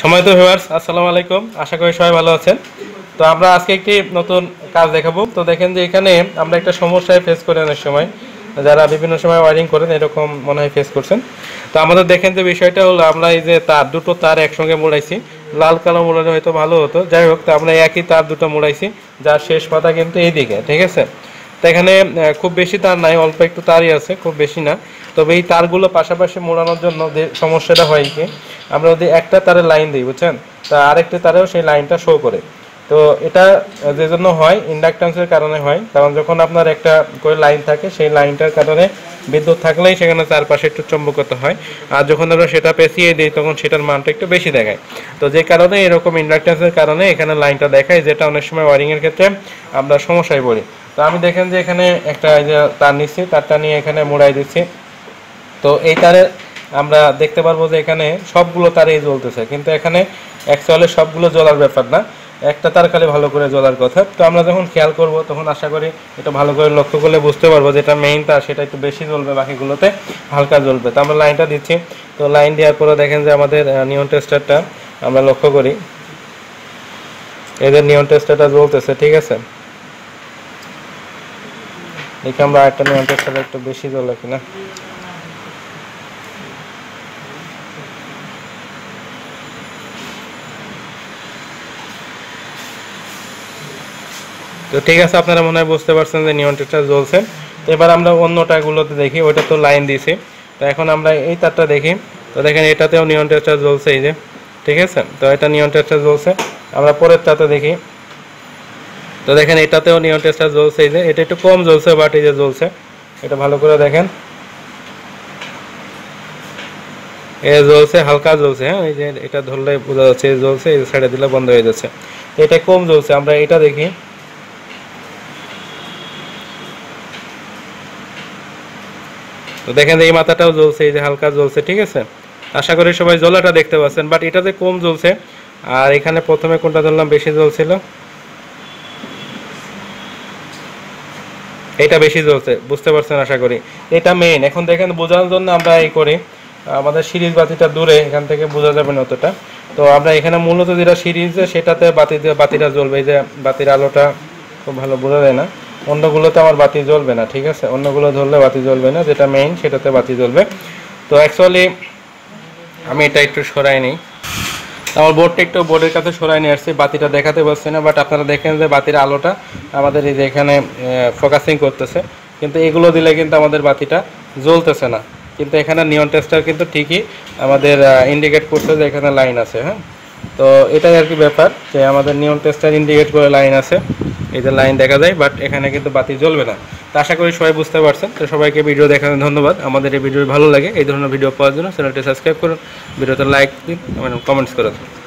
সম্মানিত ভিউয়ার্স, আসসালামু আলাইকুম। আশা করি সবাই ভালো আছেন। তো আমরা আজকে একটি নতুন কাজ দেখাবো। তো দেখেন যে এখানে আমরা একটা সমস্যায় ফেস করি অনেক সময়, যারা বিভিন্ন সময় ওয়ারিং করেন এরকম মনে হয় ফেস করছেন। তো আমাদের দেখেন যে বিষয়টা হলো, আমরা এই যে দুটো তার একসঙ্গে মোড়াইছি, লাল কালো মোড়ালে হয়তো ভালো হতো। যাই হোক, তো আমরা একই তার দুটো মোড়াইছি, যার শেষ পাতা কিন্তু এইদিকে, ঠিক আছে। তো এখানে খুব বেশি তার নাই, অল্প একটু তারই আছে, খুব বেশি না। তবে এই তারগুলো পাশাপাশি মোড়ানোর জন্য যে সমস্যাটা হয় কি, আমরা যদি একটা তারে লাইন দিই, বুঝছেন, তা আরেকটা তারেও সেই লাইনটা শো করে। তো এটা যে জন্য হয়, ইন্ডাকট্যান্সের কারণে হয়। কারণ যখন আপনার একটা করে লাইন থাকে, সেই লাইনটার কারণে বিদ্যুৎ থাকলেই সেখানে চারপাশে একটু চুম্বকতা হয়। আর যখন আমরা সেটা পেঁচিয়ে দিই, তখন সেটার মানটা একটু বেশি দেখায়। তো যে কারণে এরকম ইন্ডাকট্যান্সের কারণে এখানে লাইনটা দেখায়, যেটা অনেক সময় ওয়ারিংয়ের ক্ষেত্রে আমরা সমস্যায় পড়ি। তো আমি দেখেন যে এখানে একটা যে তার নিচ্ছি, তারটা নিয়ে এখানে মোড়াই দিচ্ছি। তো এই তারে আমরা দেখতে পারবো যে এখানে সবগুলো তারেই জ্বলতেছে, কিন্তু এখানে অ্যাকচুয়ালি সবগুলো জ্বলার ব্যাপার না, একটা তার খালি ভালো করে জ্বলার কথা। তো আমরা যখন খেয়াল করব, তখন আশা করি এটা ভালো করে লক্ষ্য করলে বুঝতে পারবো যেটা মেইন তার, সেটা একটু বেশি জ্বলবে, বাকিগুলোতে হালকা জ্বলবে। তো আমরা লাইনটা দিচ্ছি। তো লাইন দেওয়ার পরে দেখেন যে আমাদের নিয়ন টেস্টারটা আমরা লক্ষ্য করি, এদের নিয়ন টেস্টারটা জ্বলতেছে, ঠিক আছে। দেখি আমরা একটা নিয়ন টেস্টারটা একটু বেশি জ্বলে কিনা। তো ঠিক আছে, আপনারা মনে হয় বুঝতে পারছেন যে নিয়ন টেস্টার জ্বলছে। তো এবার আমরা অন্যটাগুলোতে দেখি, ওইটা তো লাইন দিয়েছি। তো এখন আমরা এই তারটা দেখি। তো দেখেন এটাতেও নিয়ন টেস্টার জ্বলছে, এই যে, ঠিক আছে। তো এটা নিয়ন টেস্টার জ্বলছে। আমরা পরের তাতে দেখি। তো দেখেন এটাতেও নিয়ন টেস্টার জ্বলছে, এই যে, এটা একটু কম জ্বলছে, বাট এই যে জ্বলছে। এটা ভালো করে দেখেন, এ জ্বলছে, হালকা জ্বলছে। হ্যাঁ, এই যে এটা ধরলে বোঝা যাচ্ছে জ্বলছে, এই সাইডে দিলে বন্ধ হয়ে যাচ্ছে। এটা কম জ্বলছে, আমরা এটা দেখি। তো দেখেন এই মাথাটাও জ্বলছে, এই যে হালকা জ্বলছে, ঠিক আছে। আশা করি সবাই জ্বলাটা দেখতে পাচ্ছেন, বাট এটাতে কম জ্বলছে। আর এখানে প্রথমে কোনটা ধরলাম বেশি জ্বলছিল, এটা বেশি জ্বলছে, বুঝতে পারছেন আশা করি। এটা মেইন। এখন দেখেন বোঝানোর জন্য আমরা এই করি, আমাদের সিরিজ বাতিটা দূরে, এখান থেকে বোঝা যাবে না অতটা। তো আমরা এখানে মূলত যেটা সিরিজে, সেটাতে বাতিটা জ্বলবে, এই যে বাতির আলোটা খুব ভালো বোঝা যায় না। অন্যগুলোতে আমার বাতি জ্বলবে না, ঠিক আছে। অন্যগুলো ধরলে বাতি জ্বলবে না, যেটা মেইন সেটাতে বাতি জ্বলবে। তো অ্যাকচুয়ালি আমি এটা একটু সরাই নিই, আমার বোর্ডটা একটু বোর্ডের কাছে সরাই নিয়ে আসছি, বাতিটা দেখাতে পারছি না। বাট আপনারা দেখেন যে বাতির আলোটা আমাদের এই যে এখানে ফোকাসিং করতেছে, কিন্তু এগুলো দিলে কিন্তু আমাদের বাতিটা জ্বলতেছে না। কিন্তু এখানে নিয়ন টেস্টার কিন্তু ঠিকই আমাদের ইন্ডিকেট করছে যে এখানে লাইন আছে। হ্যাঁ, তো এটাই আর কি ব্যাপার, যে আমাদের নিয়ন টেস্টার ইন্ডিকেট করে লাইন আছে, এই যে লাইন দেখা যায়, বাট এখানে কিন্তু বাতি জ্বলবে না। তো আশা করি সবাই বুঝতে পারছেন। তো সবাইকে ভিডিও দেখানোর ধন্যবাদ। আমাদের এই ভিডিও ভালো লাগে, এই ধরনের ভিডিও পাওয়ার জন্য চ্যানেলটি সাবস্ক্রাইব করুন, ভিডিওতে লাইক দিন এবং কমেন্টস করুন।